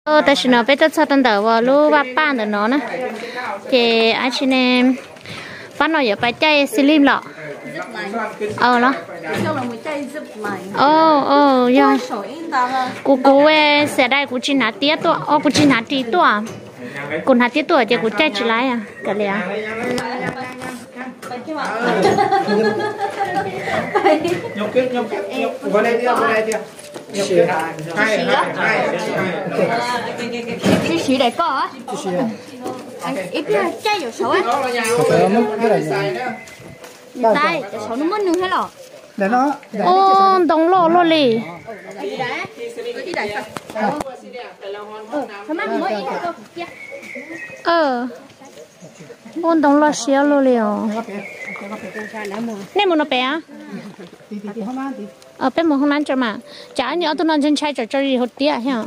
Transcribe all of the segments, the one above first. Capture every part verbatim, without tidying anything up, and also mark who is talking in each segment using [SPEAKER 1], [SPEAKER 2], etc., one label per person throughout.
[SPEAKER 1] ờ tại sao nó bây giờ sao tận đầu vào lúc ba ba được nó nè thì anh chị em phát nó giờ phải chơi slim lọ ờ nó ờ ờ giờ cô cô sẽ đây cô chỉ nát tiết tuổi ờ cô chỉ nát tí tuổi cô nát tí tuổi thì cô chơi chỉ lại à cái này à
[SPEAKER 2] nhóc kết nhóc kết nhóc vào đây đi vào đây đi hai hai
[SPEAKER 3] chị chị để có á ít ra chơi nhiều số á tay số nó mất nương hết rồi
[SPEAKER 2] để nó
[SPEAKER 1] ô đồng lô lô lì ờ ôn đồng lô xíu lô liều nên muốn nó bé à ờ bé muốn không ăn cho mà chả nhớ tôi nói chân trai cho cho gì hột tía hả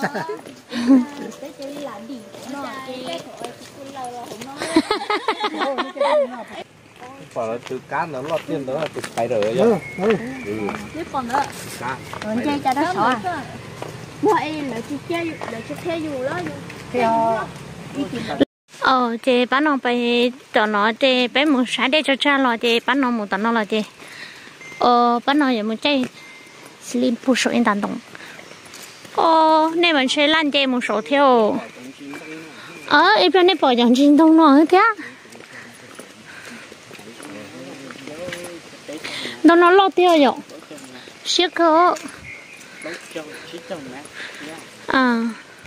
[SPEAKER 4] bảo là từ cá nó lọt tiền đó là từ cái rồi chứ ừ
[SPEAKER 3] nếu còn nữa cá chơi cho nó sợ à mua em là chơi chơi là chơi theo dù đó theo
[SPEAKER 1] ờ chị bán nó phải cho nó chị bé một sáng để cho cha lo chị bán nó một tấn nó là chị ờ bán nó giờ một chơi slim phụ số in tàn động ờ nên mình chơi lan chị một số theo ờ em bên này bỏ dòng chính thông nó thế nó nó lo tiêu rồi siết cơ à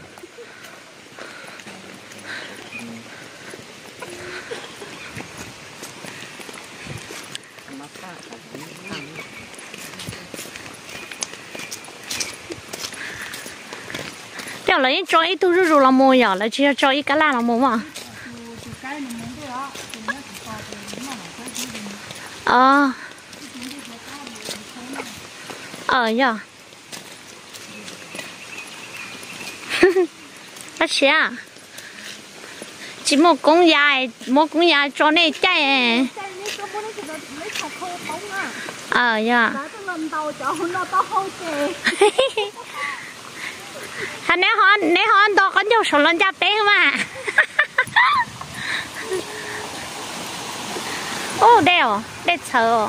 [SPEAKER 1] giờ lấy cho ít tu rồi là mua giờ là chỉ cho ít cá la là mua mà ờ ờ giờ bác sĩ à chỉ một con dài một con dài cho này chạy ờ giờ hắn nếu họ nếu họ to có nhiều số lần chặt bé mà ô đeo đeo sợ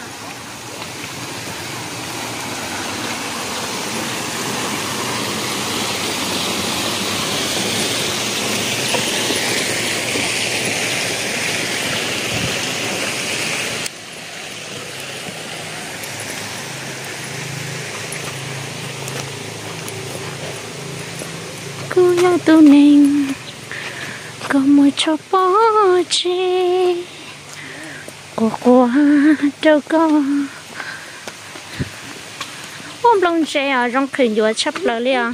[SPEAKER 1] cứ yêu tu mình có một chỗ bỏ chi của qua đâu có ôm lòng trẻ ở trong khởi vừa chấp lỡ liền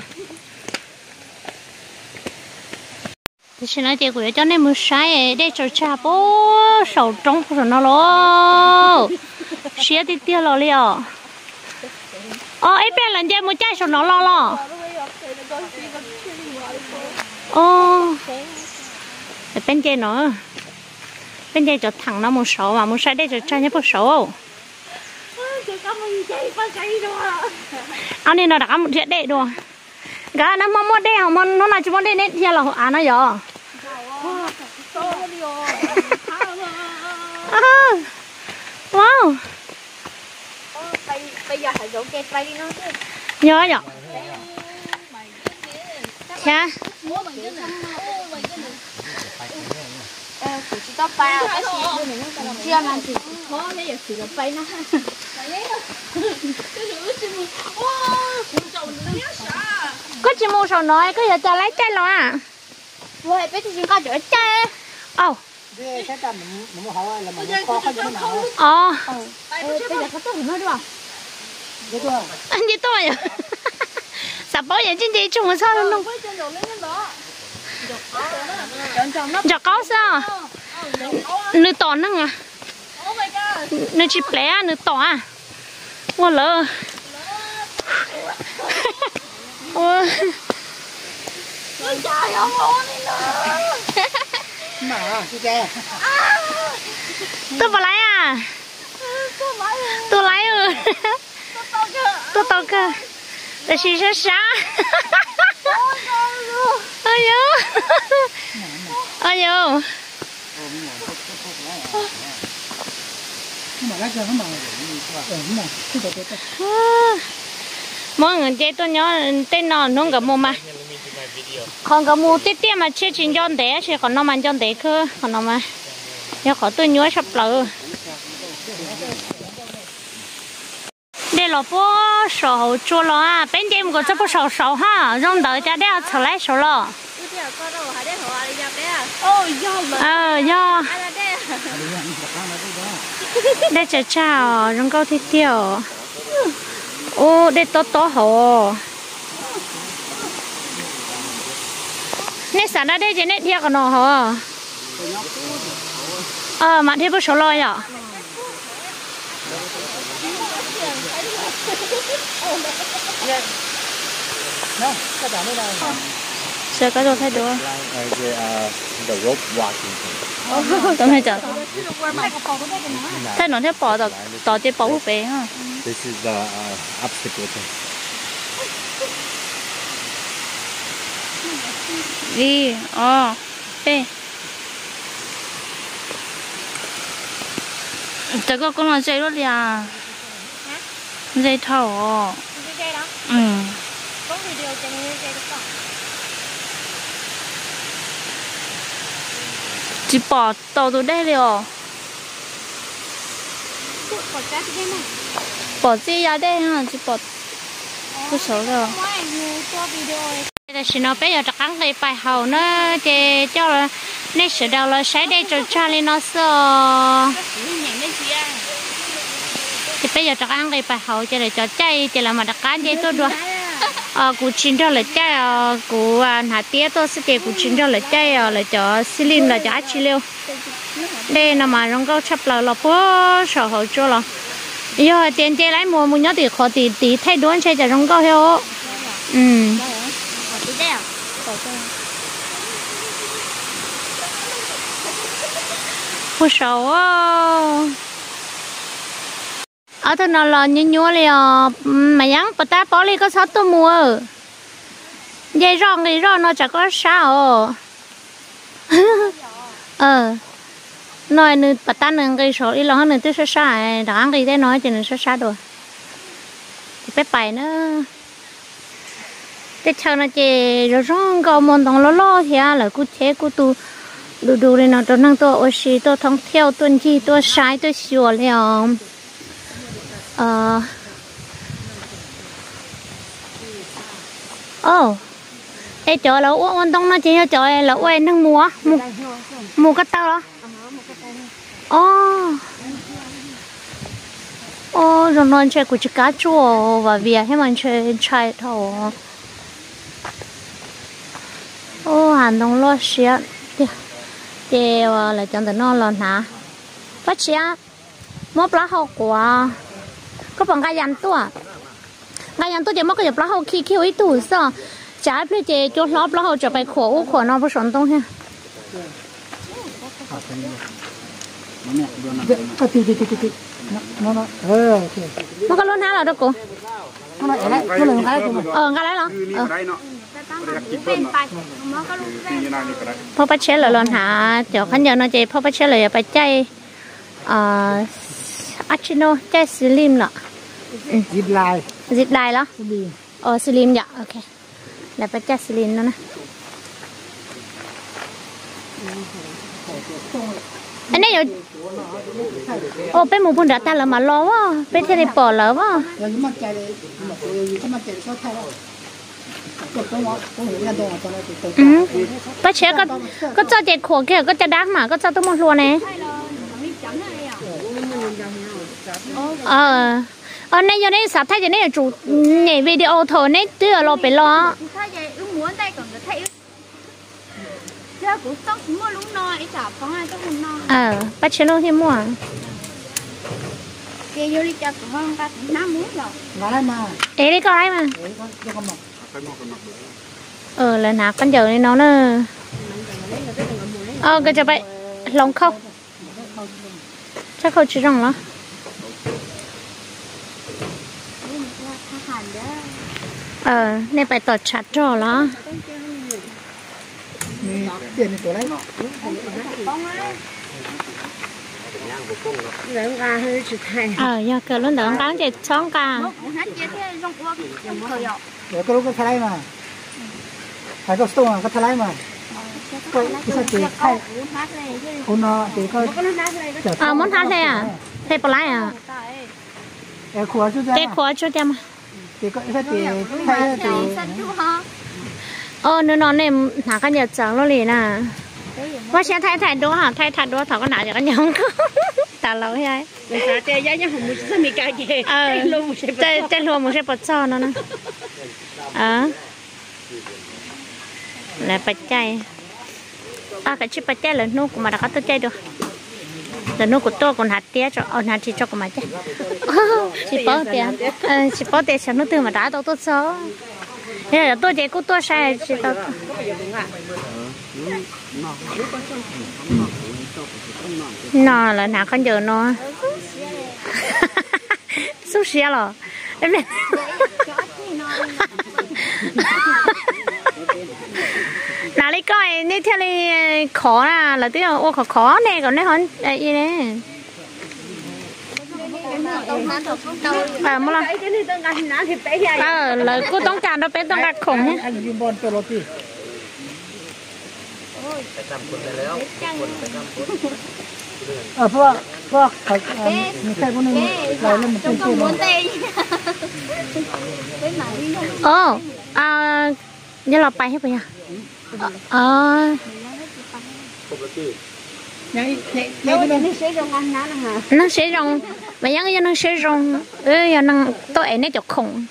[SPEAKER 1] thì xin nói chuyện của cho nên một sai để cho cha bố sầu trong của nó lo xía tí tia lo liền ờ ấy bên lần chơi một chai sầu nó lo lo ô bên chơi nó bên chơi cho thằng nó một số mà một sai đây cho trai nhất một số anh nên nó đã một chuyện đệ đùa gà nó mong muốn đây hả mong nó là chỉ muốn đây nên thì là à nó giờ wow
[SPEAKER 3] bây giờ phải dỗ kẹt bay đi nó
[SPEAKER 1] nhớ nhở chà
[SPEAKER 3] chỉ tóc bay à cái gì chưa làm gì khó thế giờ chỉ là bay nó
[SPEAKER 1] có chỉ mua sầu nói có giờ cho lấy trái lo à
[SPEAKER 3] rồi bây giờ chúng ta chở trái
[SPEAKER 1] ồ
[SPEAKER 2] cái ta mình mình hỏi là mình có cái gì nào
[SPEAKER 1] ờ
[SPEAKER 3] bây giờ có tốt hơn đúng không
[SPEAKER 1] anh đi tôi à sao bao giờ trên đây chung một sao luôn giờ có sao nữ tỏ năng à nữ chip lẻ nữ tỏ à ngon lỡ ôi
[SPEAKER 2] mà chị kè
[SPEAKER 1] tôi vào lấy à tôi lấy rồi tôi tao cơ để xí xí xá ơi yo mọi người chơi tôi nhớ tên nó nó gặp mua mà còn gặp mua tết tết mà chơi chín chọn té chơi còn nó mà chọn té cơ còn nó mà nhớ khó tôi nhớ sắp lỡ đây là bố sầu chua lo à bên đêm có cho bố sầu sầu ha rong đợi cha đeo trở lại sầu lo ờ do đây chả chào rong câu thiết tiêu ô đây to to hồ nè sản ra đây chỉ nè thiệt còn nó hồ ờ mà thế bố sầu lo à sẽ có đồ thay đổi tôi hay chờ thay nó thế bỏ được tỏ chế bỏ hút bé ha
[SPEAKER 4] This is the uh, obstacle thing.
[SPEAKER 1] đi ờ ê这个跟我这个呀这头嗯chỉ bỏ tàu từ đây rồi bỏ gì ra đây ha chỉ bỏ cứ số rồi đây là nó bây giờ chắc ăn cái bài hậu nó để cho là nên sửa đầu là sai đây cho cha lên nó sợ thì bây giờ chắc ăn cái bài hậu cho để cho chay chỉ là mà đặc cá vậy tôi đùa ờ cụ chín cho là chay cụ hạt tía tôi sẽ để cụ chín cho là chay là cho slim là cho chi liêu đây là mà rong câu chắp là là phố sở hậu cho là giờ tiền chơi lấy mua mua nhớ thì khó thì thì thay đổi chơi cho rong câu theo ừ phố sở ở thôn nào là như nhau liền mà nhắn bắt ta bỏ đi có sáu tôi mua dây rong thì rong nó chẳng có sao ờ nói nữa bắt ta nữa cái số đi lo nữa tôi sẽ sai đó ăn cái thế nói thì nó sẽ sai rồi thì phải bài nữa cái chờ nó chỉ rồi rong cầu mòn đồng lo lo thì là cứ thế cứ tu đủ đủ này nó cho năng tôi ở xí tôi thông theo tuần chi tôi sai tôi sửa liền ờ ô ê chỗ là uống đông nó chỉ cho chỗ là uống năng mua mua mua cái tao đó ô ô rồi non chơi của chị cá chua và việc hay mình chơi chạy thầu ô hàng đông lo xía thì là chọn từ non lon hả phát xía mốt lá hậu quả có bằng gai dàn tua gai dàn tua chỉ mất cái lá hậu khi khi ấy tủ sao trái phía trên chỗ lóp lá hậu trở về khổ khổ nó phải sống tông ha
[SPEAKER 2] cái tí tí tí tí nó nó ờ
[SPEAKER 1] nó có luôn hả là đâu cô
[SPEAKER 2] nó lại lại nó lại cái
[SPEAKER 1] ờ gai lấy nóพ่อป้าเชลเลยลอนหาเดี๋ยวขันเดียวน่าจะพ่อป้าเชลเลยไปใจอ่าอาชิโนใจสลิมเหรอ
[SPEAKER 2] zip line
[SPEAKER 1] zip line เหรอเออสลิมจ้ะโอเคแล้วไปใจสลิมแล้วนะอันนี้อยู่โอ้เป็นหมูพุ่นเดือดแต่ละมารอวะเป็นเทเลปอร์แล้ววะอืมป้าเชก็ก็จะเจ็ดขวบแค่ก็จะดักหมาก็จะต้องมารัวเนี่ยเออเออในยังในสับไทยจะในจุดในวิดีโอเธอในเตื้อเราไปรอเออป้าเชโลที่มั่วเอ๊ะได้ก็ได้มาเออแล้วนักกันเดี๋ยวนี้น้องเนอะเออก็จะไปลองเข้าถ้าเขาชี้ร่องแล้วเออในไปต่อชัดจ่อแล้ว
[SPEAKER 2] มีเตียนตัวไร
[SPEAKER 3] lớn ra hơi chụp thay
[SPEAKER 1] ờ giờ cỡ luôn đỡ bán chị xóm ca
[SPEAKER 3] hát chia thế trong quốc trong thời ạ
[SPEAKER 2] เดี๋ยวก็รู้ก็ทลายมาใครก็สโตนก็ทลายมาก็ที่สักทีใครคุณเนาะตีก็
[SPEAKER 1] ờ muốn hát thế à thế bỏ lại à
[SPEAKER 2] เออขวดชุดเดียว
[SPEAKER 1] thế khóa cho em
[SPEAKER 2] ตีก็ที่สักทีใครตี
[SPEAKER 1] ờ nếu nó này thả cái nhật trắng nó liền àว่าเชียร์ไทยไทยด้วยฮะไทยไทยด้วยเขาก็หนาจากกันยังตาเราใช่ไหมเจ๊ย่ายังหุ่นมุ้งมีการเจ๊เออเจ๊เจ๊รวมมุ้งใช่ปะจ้อนั่นนะอ่ะแล้วปัจจัยอ่ะก็ชิปัจจัยเลยนู้กูมาดักตัวใจด้วยแต่นู้กูตัวกูหัดเตี้ยจะเอาหัดที่จะกูมาเจ๊ชิปอเตี้ยเออชิปอเตี้ยฉันนู้ตื่นมาด่าตัวตัวซ้อเนี่ยตัวเจ๊กูตัวใช่ชิตัวnó là nào con giờ nó xúc xía rồi em này nào lấy coi nếu theo đi khó là là tiếng ô khó khó này còn đấy hả đây gì nè à mua là ờ là cô tông tràn nó bé tông gạt khủng nhé
[SPEAKER 2] ờเพราะว่าเพราะเขามีใครคนนึงเราเล่นมันเป็นตัวมัน
[SPEAKER 1] เอออ่าเดี๋ยวเราไปให้ไปอ่ะเออ
[SPEAKER 2] ยังยังยังไม่ได้
[SPEAKER 1] nó sẽ rong mà những cái nó sẽ rong ơi nó tôi ấy nó chọc khủng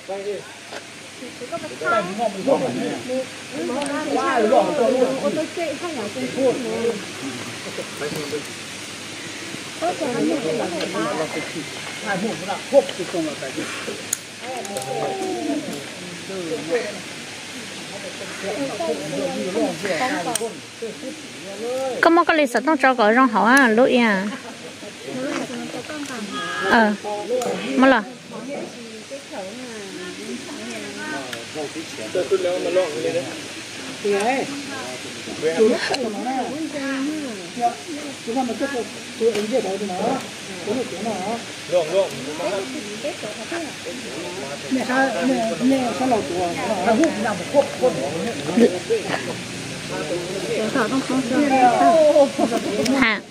[SPEAKER 1] có một cái lịch sử trong cho gọi rong họ à lỗi à ờ mà là
[SPEAKER 2] thì ấy chú nó nó nè chú nó mà chết rồi chú ứng gì đấy thì nó chú nó chú nó luồng luồng nè sao nè nè sao lẩu chùa nó hút nằm hút hút
[SPEAKER 1] hả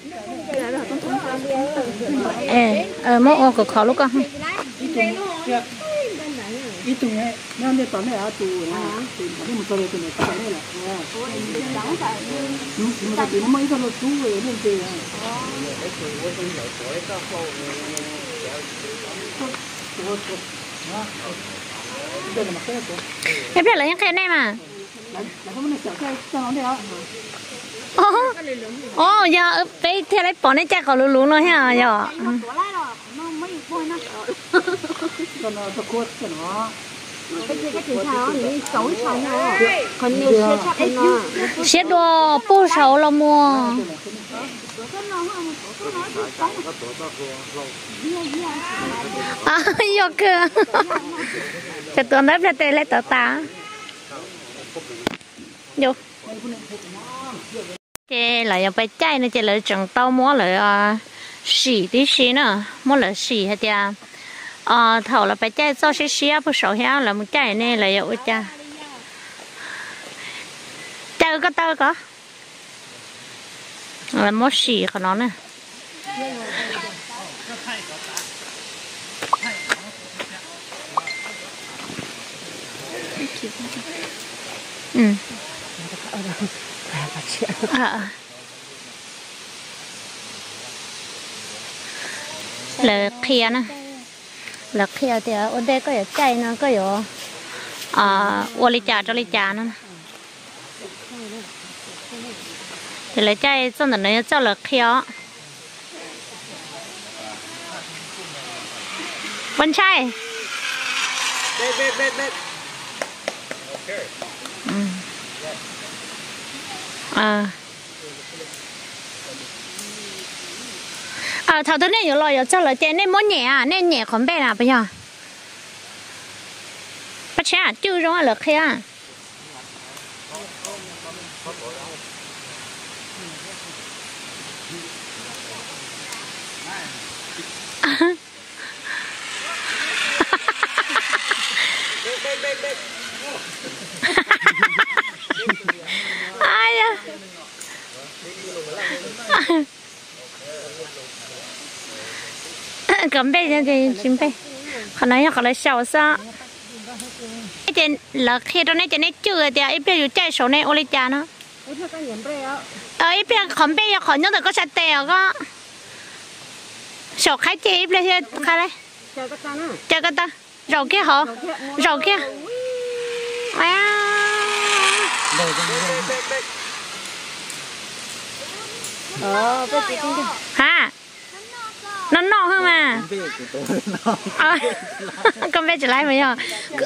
[SPEAKER 1] ê ờ mốt ô cực khó lúc con
[SPEAKER 2] ít tuổi này nó đi tóm này à tuổi à tuổi mà đi một tuổi tuổi này tóm này là ừ nhưng mà tuổi nó mới ra là tuổi rồi nên tuổi
[SPEAKER 1] em biết là những cái này mà ô ô giờ bây theo lấy bỏ này chắc có lú lú nữa ha giờ
[SPEAKER 2] còn nó tập cốt cho nó
[SPEAKER 3] còn nhiều xe chắc nó
[SPEAKER 1] xe đồ bố sầu là mua à yêu cơ cho tôi nói về tele tờ ta vô chị lại ở bên trái nữa chị lại trồng tàu mua lại xỉ tí xí nữa mua lại xỉ hết tiệt à thầu là bên trái sau xí xí bữa sau héo là một trái này lại ở cha cha có tao có là mua xỉ của nó nè ừ à là kia nè là kia thì ở đây có ở chay nó có ở à ô li trà cho li trà nữa thì là chay xong rồi nó cho là kia con trai à à thằng thứ này nhiều loại cho là chơi nên muốn nhẹ à nên nhẹ còn bé nào bây giờ bắt chả chưa rồi là kia ai à cầm bé cho thì chim bé họ nói họ lại xào sao cái chuyện là khi đó này chuyện này chưa thì ít bé chạy số này ô lấy cha nó ờ ít bé cầm bé họ nhớ được có sạch tèo có sổ khai chị ít bé khai đây chờ cái ta rau kia hả rau kia
[SPEAKER 3] ờ bé chị cũng
[SPEAKER 1] hả nó nọ hơn mà à, con bé trở lại mới nhở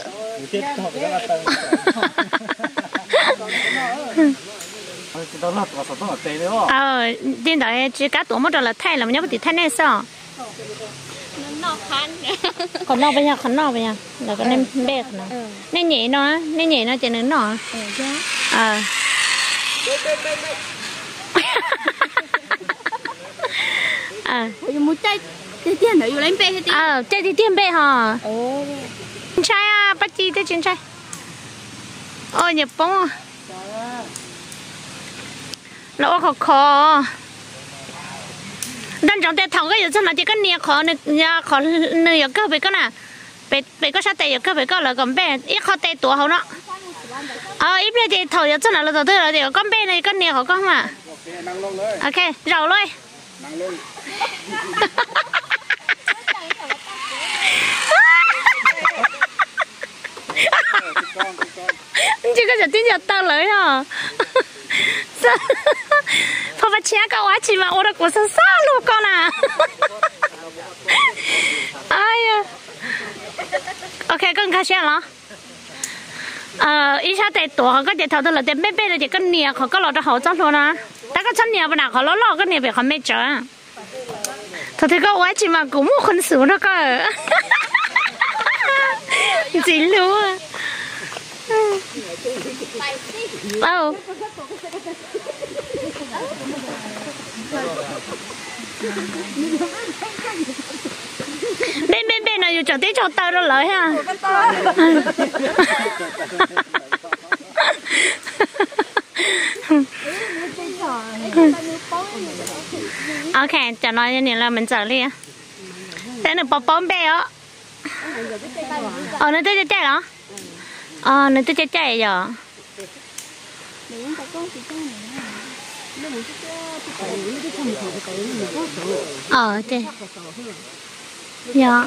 [SPEAKER 1] ờ tin đấy chỉ cá tổ một là thay là mình nhớ bị thay này sao còn nọ bây giờ còn nọ bây giờ là cái nem bé nó nem nhẹ nó nem nhẹ nó chỉ nên nọ ờ à
[SPEAKER 3] một chai cái tiền nữa lấy bé thì
[SPEAKER 1] à chai thì tiền bé hả trai à bắt chi tới trên trai ôi nhập bông lỗ khó khó đang trong tay thằng cái gì nó chỉ có nia khó nia khó nia cơ bị cái nào bị bị có sao tay cơ bị cái là con bé ít khó tay tuổi hậu nó ờ ít bây giờ thầu giờ là là tôi là con bé này con nia khó con mà ok rầu luôn chỉ có tin giờ tao lấy hả phô bát chia cái quá chỉ mà ô đã cố sao sao luôn con à ai à ok con khai xem nó ờ ý sao tại tổ họ có thể thầu tôi là tại bé bé là chỉ con nia họ có lọt ra hậu trong luôn à ta có chân nia bên nào họ lọt lọt cái nia bị họ mê chở thôi thì có quá chỉ mà cũng một con sủ đó cơ gì luôn à oh bên bên bên này dù cho tí cho tao đó lợi ha ok cho nói như này là mình chờ đi thế là bóp bóp bé á ờ nó tới chạy đó ờ nó tới chạy giờ ờ thế dạ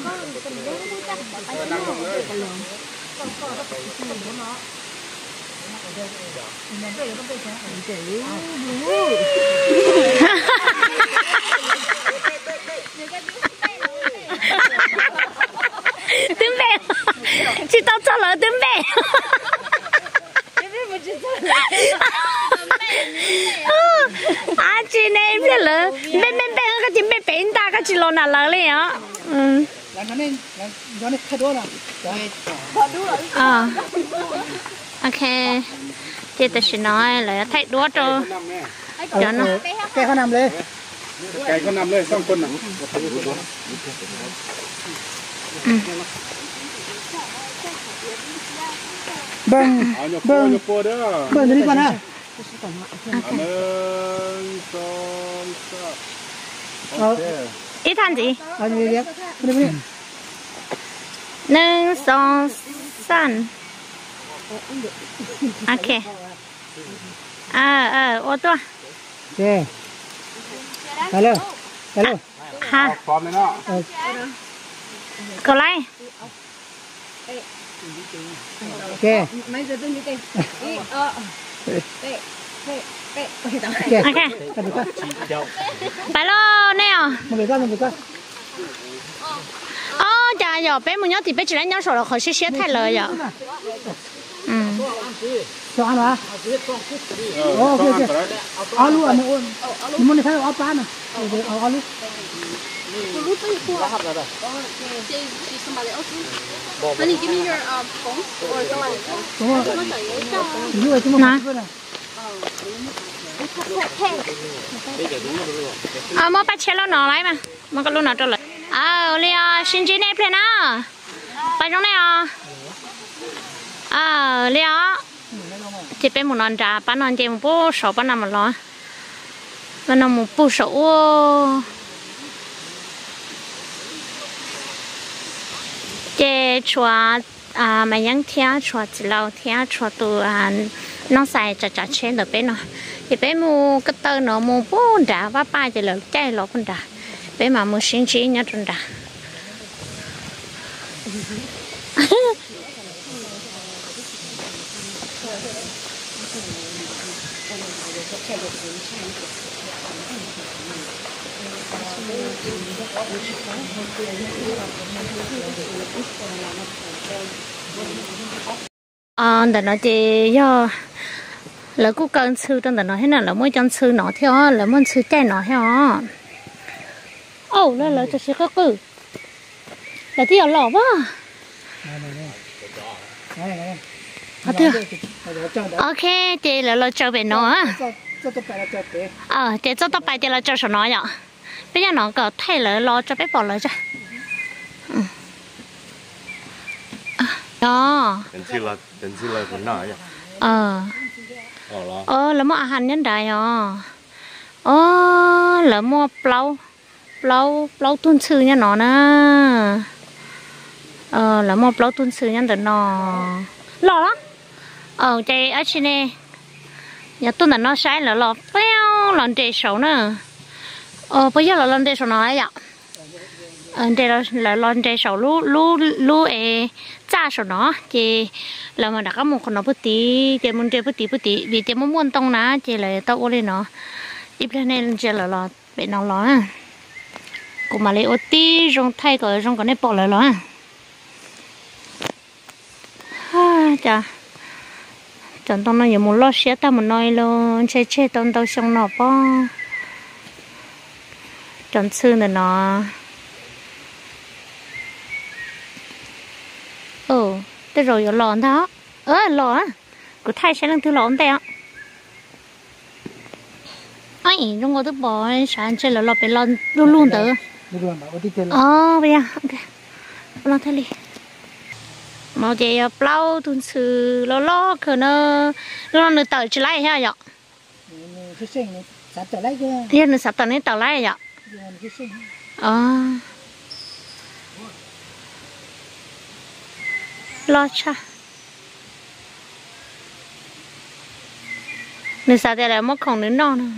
[SPEAKER 1] tướng bé chị tao cho lỡ tướng bé à chị này em biết lỡ bé bé bé cái chị bé bé ta cái chị lo nào lỡ liền á ừ à ok chị ta sẽ nói là thấy đũa cho cho nó
[SPEAKER 2] cáiเขานำเลยไก่เขานำเลยสองคนน่ะเบิ้งเบิ้งเบิ้งตัวนี้ก่อนนะหนึ่งสองสามโอเค
[SPEAKER 1] ít than gì
[SPEAKER 2] อันนี้เรียกนี่นี่
[SPEAKER 1] nâng song san ok à à ô tô
[SPEAKER 2] โอเคไปเลยไปเลย
[SPEAKER 1] ha
[SPEAKER 4] พร้อมเลยเนาะ
[SPEAKER 1] còn lại
[SPEAKER 2] โอเค
[SPEAKER 3] mấy giờ tôi đi đây ờ đây đây đây
[SPEAKER 2] โอเค
[SPEAKER 1] ok
[SPEAKER 2] กันดีกว่า
[SPEAKER 1] phải lo nè
[SPEAKER 2] มันดีกว่ามันดีกว่า
[SPEAKER 1] ô chà giờ bé muốn nhớ thì bé chỉ lấy nhớ sổ là khỏi xí xí thay lời giờ ừ
[SPEAKER 2] cho ăn hả ok ok áo luôn anh ôn nhưng mà này thấy áo pan à áo áo luôn
[SPEAKER 3] Honey, give me your um, phone or somebody phone.
[SPEAKER 2] đúng rồi chúng mình
[SPEAKER 1] à mà bắt xe lâu nọ lại mà mà có lúc nào trở lại à li à xin chỉ này phải nào bắt trong này à à li à chỉ bên một non trà bán non chỉ một bố sổ bán năm một lọ bán năm một bố sổ chế chua à mà những thia chua chỉ lâu thia chua từ à nó xài chả chả trên được bên nó thì bên mua cái tơ nó mua bốn trà và ba chỉ là trái lọ con trà bên mà mua xin chỉ nhá tròn trà à để nó thì do là cũng cần sư trong đó nó thế nào là mỗi chân sư nó theo là mỗi sư trái nó theo ô là là cho sư có cử là thì ở lò quá à thưa ok thì là lo cho về nó á ờ thì cho tao bài thì là cho số nó vậy bây giờ nó có thay là lo cho bé bỏ lại cho đó
[SPEAKER 4] đến khi là đến khi là còn nào vậy
[SPEAKER 1] ờ ờ là mua hành nhân đại à ờ là mua plau plau plau tuôn sư nha nó nè ờ là mua plau tuôn sư nha tụi nó lò lắm ờ chạy ở trên này nhà tuôn là nó sai là lò phéo lần chạy sầu nữa ờ bây giờ là lần chạy sầu nó ấy ạ ờ đây là là lần chạy sầu lú lú lú ê cha sầu nó thì là mà đã có một con nó bứt tí thì muốn chơi bứt tí bứt tí vì thì muốn muốn tông ná thì là tao ô lên nó ít lên nên chơi là lò bị nó lò à cũng mà lấy ô tí rong thay cái rong cái này bỏ lại lò à ha chà chẳng tao nói nhiều muốn lo xé tao muốn nói luôn chơi chơi tao tao xong nó po chẳng xưa là nó ừ tới rồi ở lòn đó ớ lò á của thay sẽ lần thứ lòn tao ấy trong ngôi thứ bò sáng chơi là lò phải lòn luôn luôn tự ờ bây giờ ok lòn thay đi mà chị plau tuần sư lo lo khờ nó lo nó tờ chỉ lại ha vậy hiện nó sắp tờ này tờ lại vậy ờ lo cha nếu sao thì là mất không đến non nữa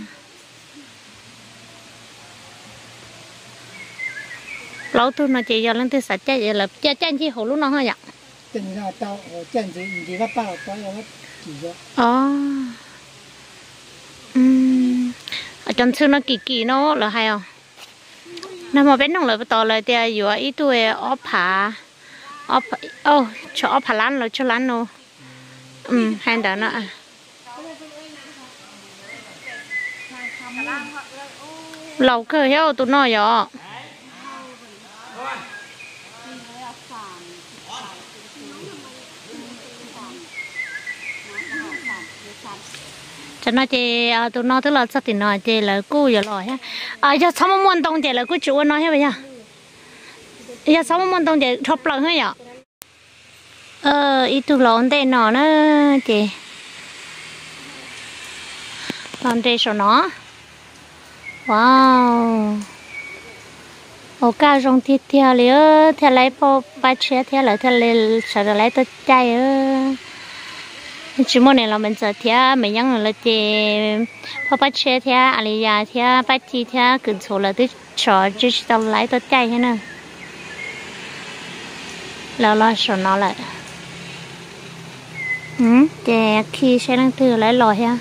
[SPEAKER 1] lâu tôi nói chị giờ lên tôi sạch chạy là chạy chạy chi hồ lúc nào hả vậy
[SPEAKER 2] chân ra tao chân gì gì các bao có nó chỉ cho
[SPEAKER 1] ờ um ở trong xưa nó kỳ kỳ nó là hay không nó mà bên nông lợi to lợi thì vừa ít tuổi ốp phá ốp ô cho ốp phá lăn rồi cho lăn nó um hay đó nó lâu cơ hiểu tụi nó vậy cho nó chị tụi nó tức là sao thì nói chị là cô giờ rồi ha à giờ sao mà muốn đông chị là cô chủ nói hết bây giờ giờ sao mà muốn đông chị thắp lần hết vậy ờ ít tụi lon đây nó nó chị lon đây số nó wow ok trong thịt theo liền theo lấy po ba chia theo lại theo lấy sau đó lấy tới chay ơ chỉ muốn này là mình giờ theo mình nhắn là chị po ba chia theo Alia theo ba chi theo cứ số là tới cho chỉ tao lấy tới chay thế nào là lo sợ nó lại ừ chị khi sẽ đang thử lấy lò ha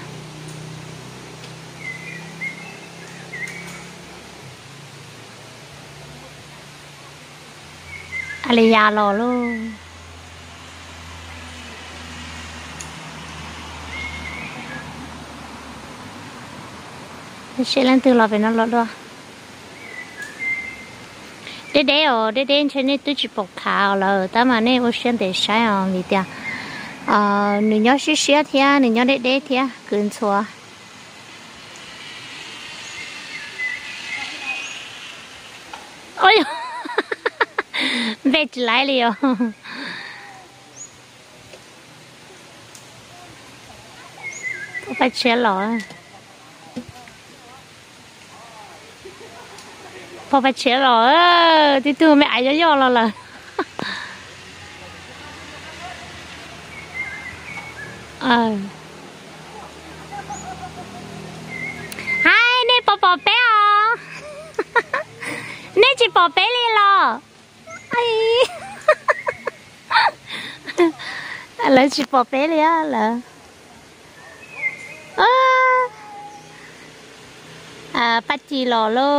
[SPEAKER 1] Alia lò luôn sẽ lên từ lò về nó lọt đó để để ở để để trên này tôi chỉ bọc thảo là ta mà này tôi xem để sai à vì thế à người nhớ xí xí thì à người nhớ để để thì à cứ xóa ôi về lại liền phải chế lòพอไปเชียร์หรอที่ตัวไม่อายย่อๆเราเลยเออไอ้นี่ปอปอเป๊ะอ๋อนี่จีปอเป๊ะเลยเหรอไอ้อะไรจีปอเป๊ะเลยอ่ะเหรอเอออ่าปัจจีหล่อเลย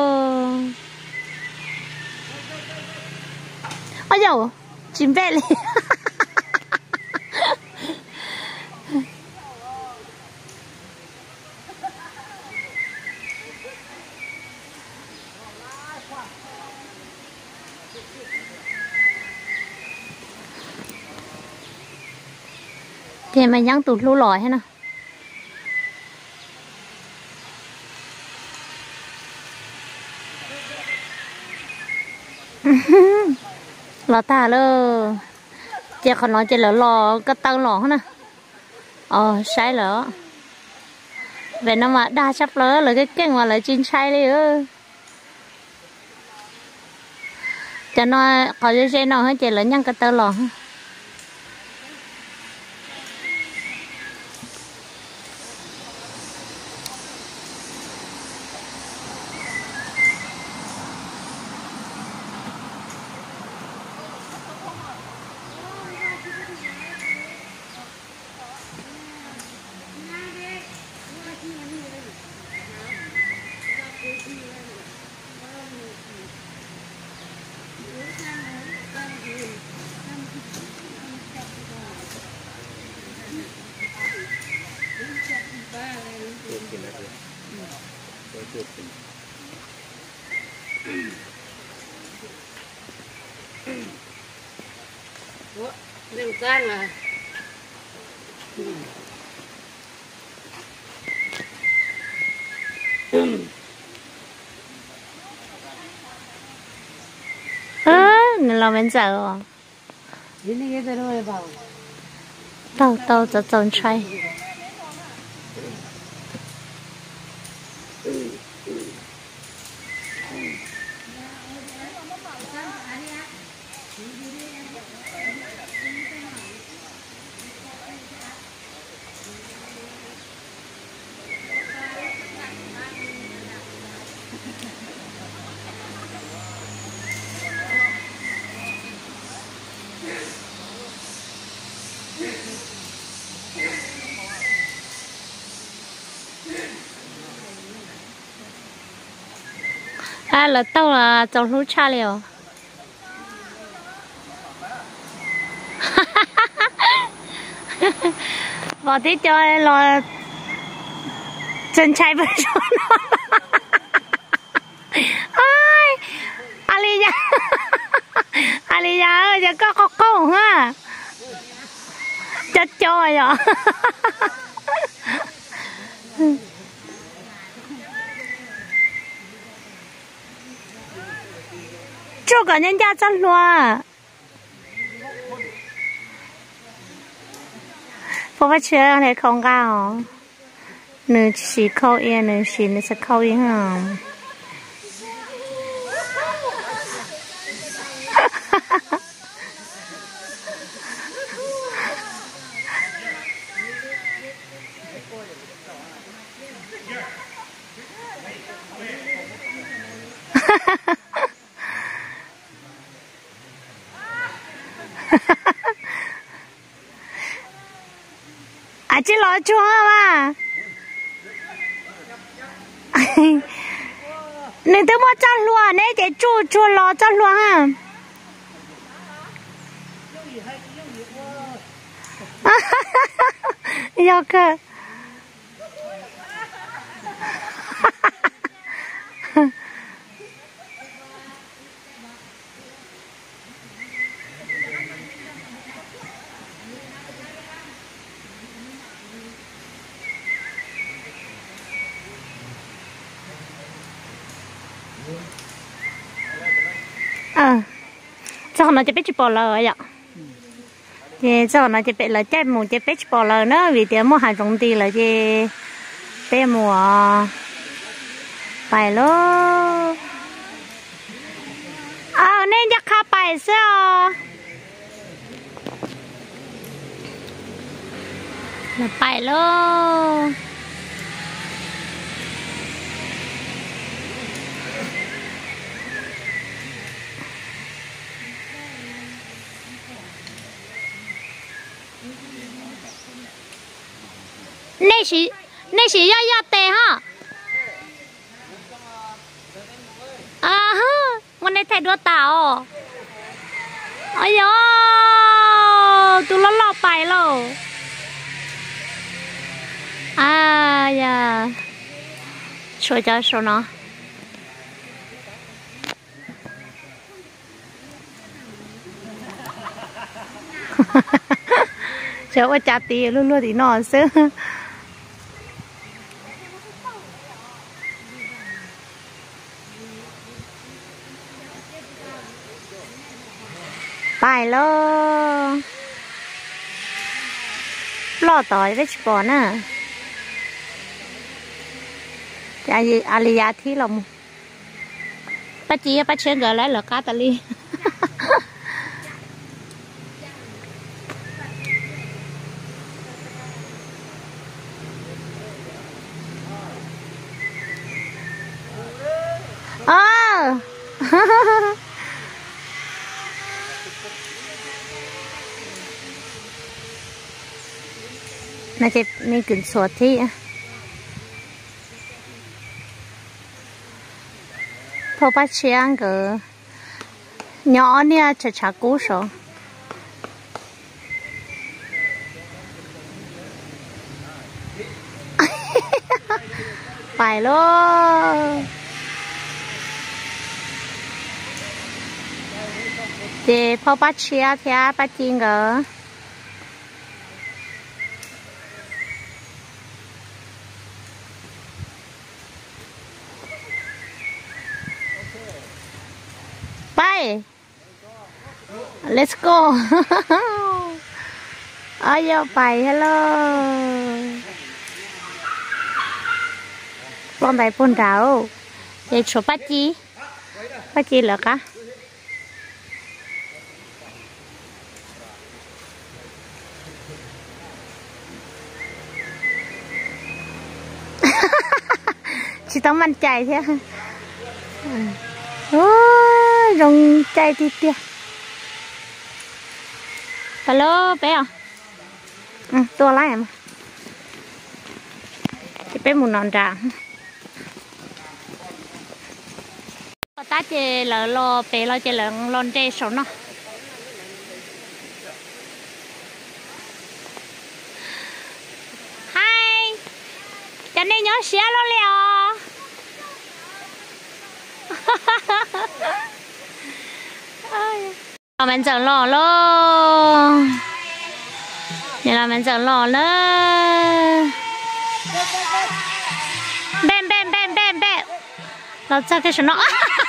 [SPEAKER 1] 哎呦，准备了。thì mày nhắn tụt lú lòi hết nè lò ta lơ chị còn nói chị lỡ lò cái tao lò hết nè ờ sai lỡ về nó mà đa sắp lỡ là cái cái mà lại chín sai đi ơ cho nó có cái xe nào hết chị lỡ nhăn cái tao lò
[SPEAKER 3] Đừng can à.
[SPEAKER 1] ơ nó bên giờ tao tao cho chọn trai à là tao là chọn lú cha liều bỏ tí cho là chân chạy với cho nó ai Alia Alia ơi giờ có có con ha chết cho rồi这个人家真乱，不过缺那空干，你是口音，你是你是口音啊。à chứ lo chua mà nên tôi mua cho luôn đấy để chua chua lo cho luôn ha yêu cơ ờ cho nó chỉ biết chụp bỏ lờ vậy thì cho nó chỉ biết là chạy mù chỉ biết chụp bỏ lờ nữa vì tiếng mua hàng rong đi là chỉ bé mùa phải luôn à nên chắc khá phải sao là phải luôn này chỉ này chỉ要要tê ha à haวันนี้thay đua tàu ôi yo tụi nó lọt bài rồi à ya chơi cho số nó chờ qua chặt tiền luôn luôn thì nó sướng bài lo lo tỏi với bò nè cái gì alia thì lòng bà chị bà chơi gọi lại là cá tà li à nó chỉ mình cần sốt thì phô bát chiang cái nhỏ nè chả chả cú số phải luôn thì phô bát chiang thì bát chiang cái bye let's go ơi yo bye hello con đại phun đảo vậy số bát chi bát chi là cả chỉ taoมั่นใจthế ôi rồng chạy thì tia hello bé à ừ, tua lại mà cái bé muốn nón ra ta chơi lỡ lo bé lo chơi lỡ lon chơi sống nó hai cho nên nhớ xé lo leo mình chẳng lò lo này là mình chẳng lò nữa bem bem bem bem bem nó chắc cái nó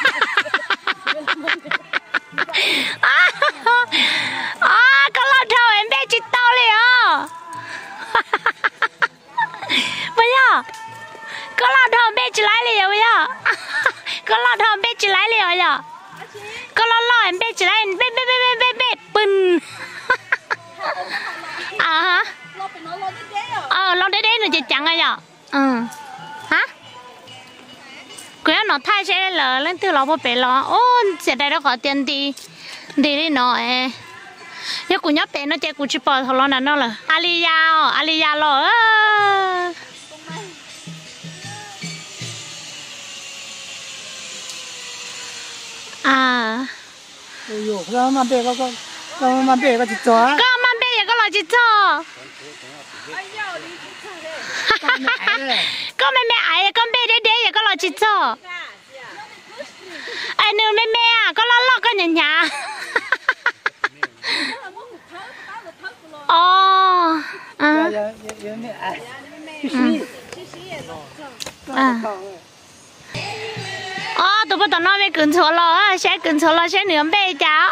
[SPEAKER 1] à có lâu đầu em bé chỉ tao liền bây giờ có lâu đầu bé chỉ lái liền bây giờ có lâu đầu bé chỉ lái liền bây giờ có lo lo em bé chỉ lại bé bé bé bé bé bé bưng à hả ờ lo đấy đấy rồi chị chẳng ai nhở ừ hả cứ nó thay sẽ là lên từ lo bố bé lo ô sẽ đây nó có tiền đi đi đi nó ấy nếu cụ nhớ bé nó chơi cụ chỉ bỏ thằng lo nào nó là alia alia lo à
[SPEAKER 2] ôi yo cái mà bé có có cái mà bé có chỉ cho
[SPEAKER 1] cái mà bé có lo chỉ cho con mẹ mẹ ai con bé đấy đấy có lo chỉ cho ai nương mẹ mẹ à có lo lo cái nhà nhà ồ à à à tụi bắt đầu nói về cứng số lo sẽ cứng số lo sẽ nửa bê cháu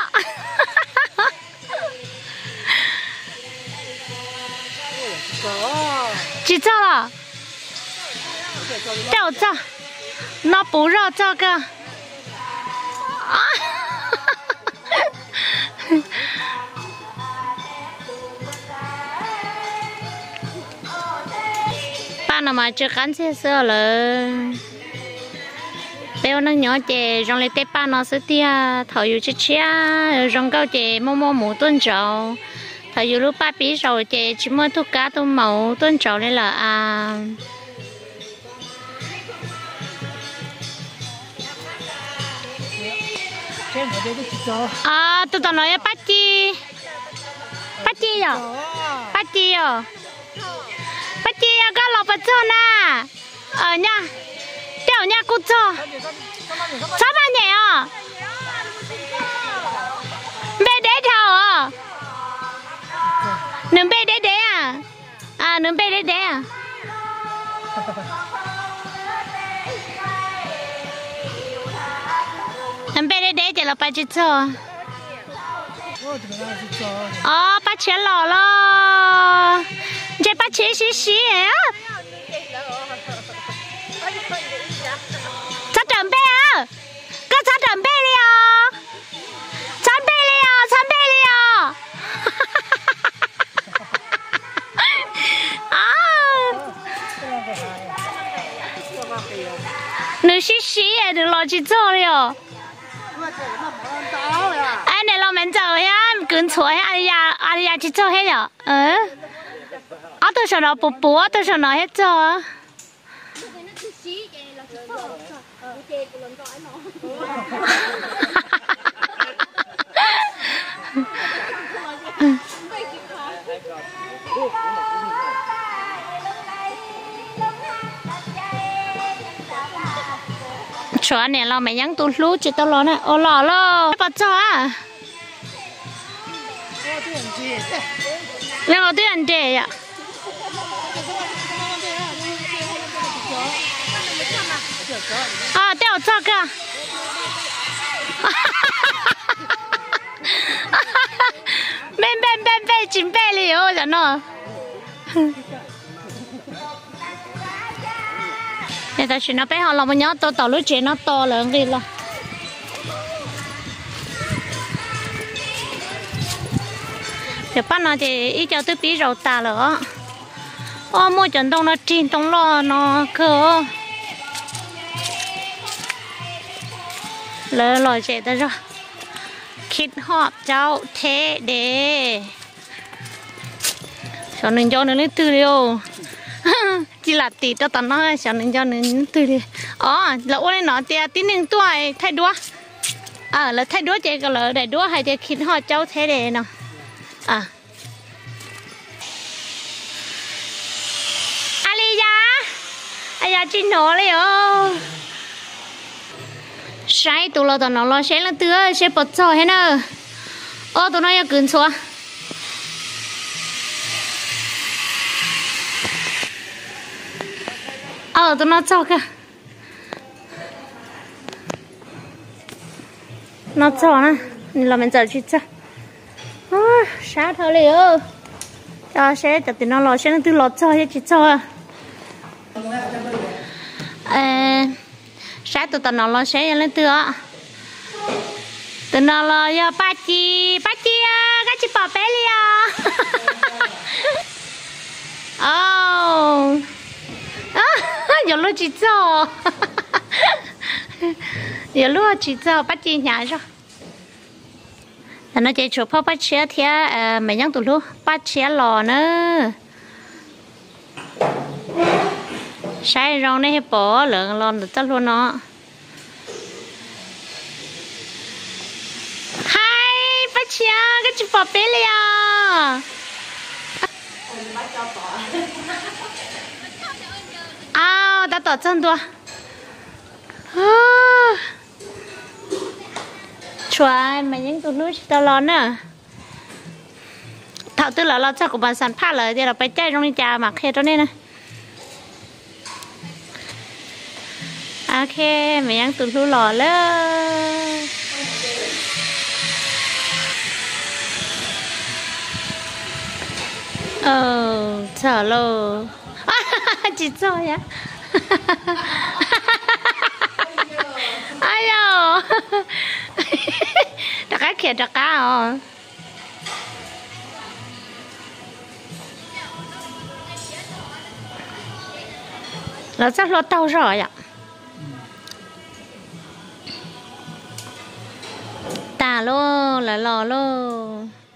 [SPEAKER 1] chị cho là cho cho nó bù rau cho cơ ba nào mà chưa cắn xe sữa là béo nó nhỏ chè rong lấy tép ba nó sẽ tia thầu yêu chết chia rong cao chè mua mua mũ tuần trầu thầu yêu lúc ba bí rồi chè chỉ mua thuốc cá tôm màu tuần trầu đây là à à tôi tao nói bắt chi bắt chi à bắt chi à bắt chi à cái lò bắt cho na ờ nha đeo nha cô cho sao mà nhẹ à bé đế thầu à nướng bé đế đế à à nướng bé đế đế à nướng bé đế đế chỉ là bắt chi cho ờ bắt chi lò lo chỉ bắt chi xí xí à cháu chuẩn bị à các cháu chuẩn bị đi à chuẩn bị đi à chuẩn bị đi à à nữ xí xí à đừng lo chị做了anh này lo mình做呀跟错呀阿呀阿呀chị做hết rồi ừ ở tôi sợ nó bù bù tôi sợ nó hết rồi chó này lo mày nhắn tụt lú chỉ tao lo nè ô lò lo bắt chó à nhưng mà tôi ăn chè ạ à đeo cho cơ bên bên bên bên chính bên里ô rồi nó để ta chỉ nó bé họ làm một nhớ to to lúc trẻ nó to lớn gì lo để bắt nó thì ít cho tôi bí rau ta nữa ô mua chuẩn đông nó chín đông lo nó cơ lỡ lòi chạy ta rồi khít họp cháu thế để cho nên cho nên từ điều chỉ là tí cho tao nói cho nên cho nên từ đi ờ là ôn nó thì tíนึงtuổi thay đua à là thay đua chạy cái lỡ để đua hay để khít họp cháu thế để nào à Alia Alia chị nó lấy ô sai tụi nó tụi nó lo sẽ là tưa sẽ bật cho hết nè ô tụi nó要跟错ờ tụi nó cho kìa nó cho nè là mình giờ去cho sao thôi liệu cho sẽ cho tụi nó lo sẽ là tụi nó cho hết chị cho à sáng tụi nó lo sẽ lên tựa tụi nó lo ya ba chi ba chi à các chị bỏ bé đi à oh à giờ lúc chị cho giờ lúc chị cho ba chi nhà rồi nó chạy chụp ba chi thì mấy nhang tụi lúc ba chi lò nữa sai rong này bỏ lượng lon được tất luôn nó hai bắt chia cái chụp bỏ bé liền à đã tỏ chân đua chuối mà những tụi núi tao lon nè thảo tư là lo cho của bà sản phát lời thì là phải chạy trong đi trà mà khe cho nên nè à ok mày ăn tụt lu lò lơ ờ chờ lô chị cho ya ai yo đặc cá kia đặc cá à nó chắc nó tao rồi ạ tà lô là lò lô